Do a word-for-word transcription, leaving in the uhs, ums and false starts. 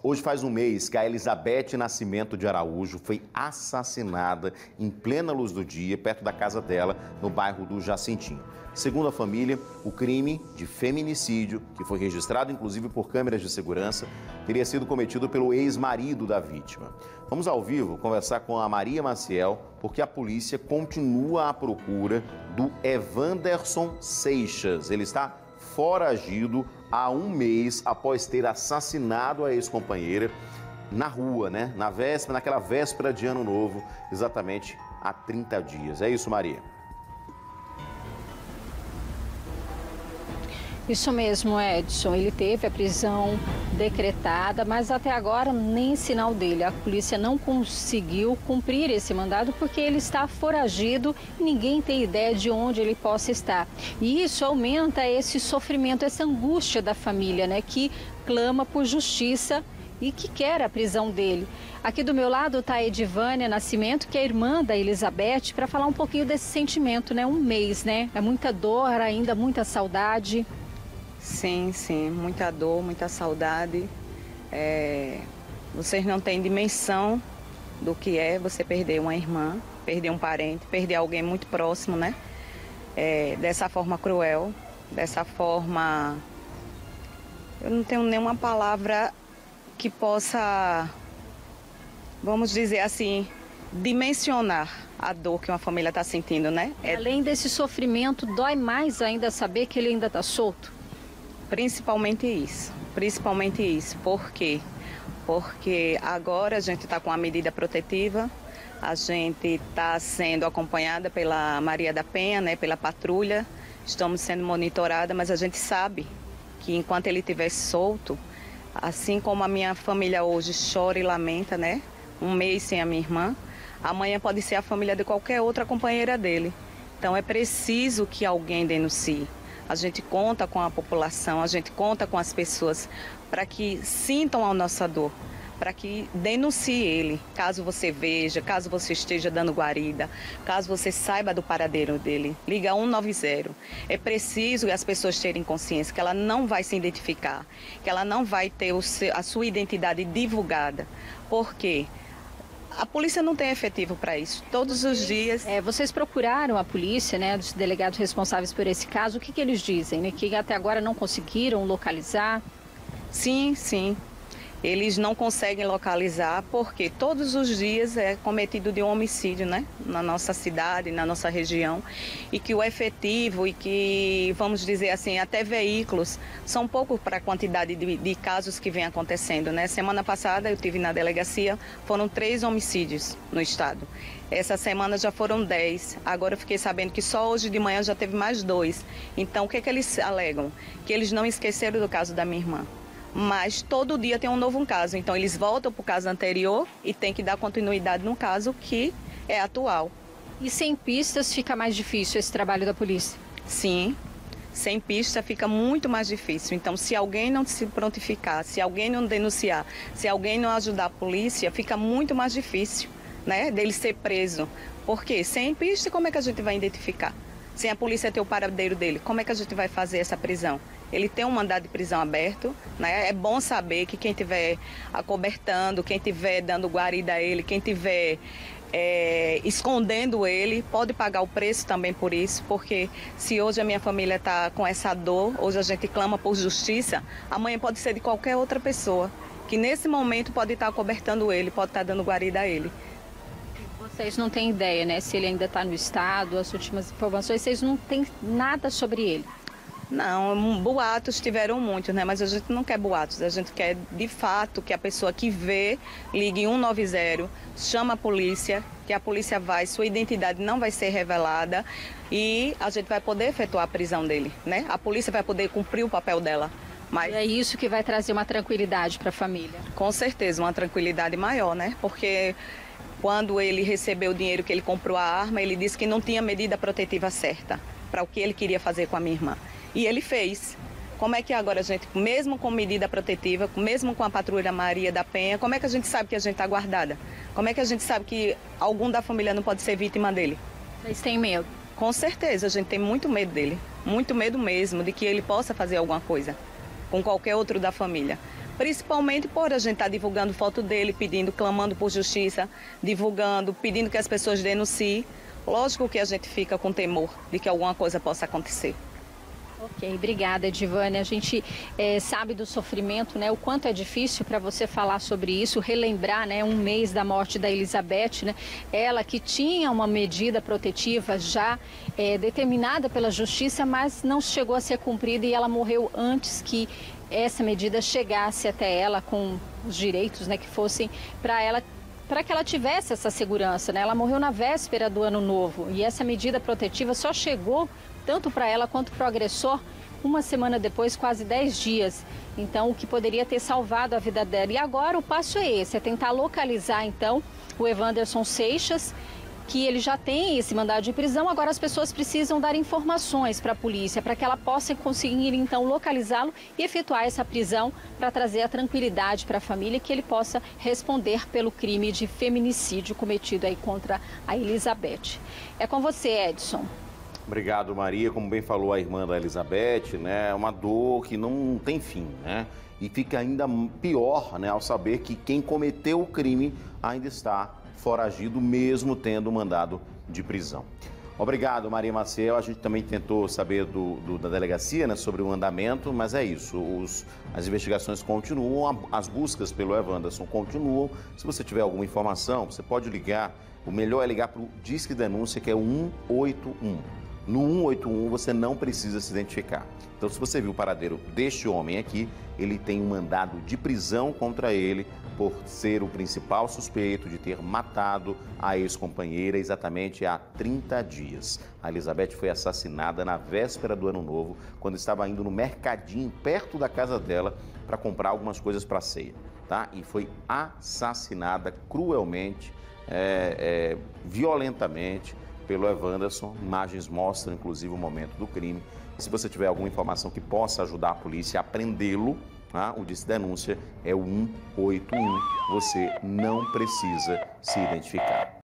Hoje faz um mês que a Elizabeth Nascimento de Araújo foi assassinada em plena luz do dia, perto da casa dela, no bairro do Jacintinho. Segundo a família, o crime de feminicídio, que foi registrado inclusive por câmeras de segurança, teria sido cometido pelo ex-marido da vítima. Vamos ao vivo conversar com a Maria Maciel, porque a polícia continua à procura do Evanderson Seixas. Ele está foragido há um mês após ter assassinado a ex-companheira na rua, né? Na véspera, naquela véspera de Ano Novo, exatamente há trinta dias. É isso, Maria? Isso mesmo, Edson. Ele teve a prisão decretada, mas até agora nem sinal dele. A polícia não conseguiu cumprir esse mandado porque ele está foragido e ninguém tem ideia de onde ele possa estar. E isso aumenta esse sofrimento, essa angústia da família, né, que clama por justiça e que quer a prisão dele. Aqui do meu lado está a Edivânia Nascimento, que é irmã da Elizabeth, para falar um pouquinho desse sentimento, né? Um mês, né? É muita dor ainda, muita saudade. Sim, sim, muita dor, muita saudade. É, vocês não têm dimensão do que é você perder uma irmã, perder um parente, perder alguém muito próximo, né? É, dessa forma cruel, dessa forma... Eu não tenho nenhuma palavra que possa, vamos dizer assim, dimensionar a dor que uma família está sentindo, né? É... Além desse sofrimento, dói mais ainda saber que ele ainda está solto? Principalmente isso, principalmente isso. Por quê? Porque agora a gente está com a medida protetiva, a gente está sendo acompanhada pela Maria da Penha, né, pela patrulha, estamos sendo monitorada, mas a gente sabe que enquanto ele estiver solto, assim como a minha família hoje chora e lamenta, né, um mês sem a minha irmã, amanhã pode ser a família de qualquer outra companheira dele. Então é preciso que alguém denuncie. A gente conta com a população, a gente conta com as pessoas para que sintam a nossa dor, para que denuncie ele, caso você veja, caso você esteja dando guarida, caso você saiba do paradeiro dele. Liga um nove zero. É preciso as pessoas terem consciência que ela não vai se identificar, que ela não vai ter o seu, a sua identidade divulgada. Por quê? A polícia não tem efetivo para isso. Todos os dias... É, vocês procuraram a polícia, né, dos delegados responsáveis por esse caso. O que, que eles dizem? Né? Que até agora não conseguiram localizar? Sim, sim. Eles não conseguem localizar porque todos os dias é cometido de um homicídio, né? Na nossa cidade, na nossa região. E que o efetivo e que, vamos dizer assim, até veículos são pouco para a quantidade de, de casos que vem acontecendo, né? Semana passada eu tive na delegacia, foram três homicídios no estado. Essa semana já foram dez. Agora eu fiquei sabendo que só hoje de manhã já teve mais dois. Então o que, é que eles alegam? Que eles não esqueceram do caso da minha irmã. Mas todo dia tem um novo caso, então eles voltam para o caso anterior e tem que dar continuidade no caso que é atual. E sem pistas fica mais difícil esse trabalho da polícia? Sim, sem pista fica muito mais difícil. Então se alguém não se prontificar, se alguém não denunciar, se alguém não ajudar a polícia, fica muito mais difícil, né, dele ser preso. Porque sem pista como é que a gente vai identificar? Sem a polícia ter o paradeiro dele, como é que a gente vai fazer essa prisão? Ele tem um mandado de prisão aberto, né? É bom saber que quem estiver acobertando, quem estiver dando guarida a ele, quem estiver é, escondendo ele, pode pagar o preço também por isso, porque se hoje a minha família está com essa dor, hoje a gente clama por justiça, amanhã pode ser de qualquer outra pessoa, que nesse momento pode estar acobertando ele, pode estar dando guarida a ele. Vocês não têm ideia, né? Se ele ainda está no estado, as últimas informações, vocês não têm nada sobre ele? Não, boatos tiveram muitos, né? Mas a gente não quer boatos, a gente quer de fato que a pessoa que vê ligue um nove zero, chama a polícia, que a polícia vai, sua identidade não vai ser revelada e a gente vai poder efetuar a prisão dele, né? A polícia vai poder cumprir o papel dela. Mas... É isso que vai trazer uma tranquilidade para a família? Com certeza, uma tranquilidade maior, né? Porque quando ele recebeu o dinheiro que ele comprou a arma, ele disse que não tinha medida protetiva certa para o que ele queria fazer com a minha irmã. E ele fez. Como é que agora a gente, mesmo com medida protetiva, mesmo com a patrulha Maria da Penha, como é que a gente sabe que a gente está guardada? Como é que a gente sabe que algum da família não pode ser vítima dele? Vocês têm medo? Com certeza, a gente tem muito medo dele. Muito medo mesmo de que ele possa fazer alguma coisa com qualquer outro da família. Principalmente por a gente estar divulgando foto dele, pedindo, clamando por justiça, divulgando, pedindo que as pessoas denunciem. Lógico que a gente fica com temor de que alguma coisa possa acontecer. Ok, obrigada, Edivânia. A gente é, sabe do sofrimento, né? O quanto é difícil para você falar sobre isso, relembrar, né? Um mês da morte da Elizabeth, né? Ela que tinha uma medida protetiva já é, determinada pela justiça, mas não chegou a ser cumprida e ela morreu antes que essa medida chegasse até ela com os direitos, né? Que fossem para ela, para que ela tivesse essa segurança, né? Ela morreu na véspera do ano novo e essa medida protetiva só chegou tanto para ela quanto para o agressor uma semana depois, quase dez dias. Então, o que poderia ter salvado a vida dela. E agora o passo é esse, é tentar localizar, então, o Evanderson Seixas, que ele já tem esse mandado de prisão. Agora as pessoas precisam dar informações para a polícia, para que ela possa conseguir, então, localizá-lo e efetuar essa prisão para trazer a tranquilidade para a família e que ele possa responder pelo crime de feminicídio cometido aí contra a Elizabeth. É com você, Edson. Obrigado, Maria. Como bem falou a irmã da Elizabeth, né, é uma dor que não tem fim, né? E fica ainda pior, né, ao saber que quem cometeu o crime ainda está foragido, mesmo tendo mandado de prisão. Obrigado, Maria Maciel. A gente também tentou saber do, do, da delegacia, né, sobre o andamento, mas é isso. Os, as investigações continuam, as buscas pelo Evanderson continuam. Se você tiver alguma informação, você pode ligar. O melhor é ligar para o Disque Denúncia, que é o um oito um. No um oito um você não precisa se identificar. Então, se você viu o paradeiro deste homem aqui, ele tem um mandado de prisão contra ele por ser o principal suspeito de ter matado a ex-companheira exatamente há trinta dias. A Elizabeth foi assassinada na véspera do Ano Novo, quando estava indo no mercadinho perto da casa dela para comprar algumas coisas para a ceia, tá? E foi assassinada cruelmente, é, é, violentamente, pelo Evanderson. Imagens mostram, inclusive, o momento do crime. E se você tiver alguma informação que possa ajudar a polícia a prendê-lo, tá? O Disque Denúncia é o um oito um. Você não precisa se identificar.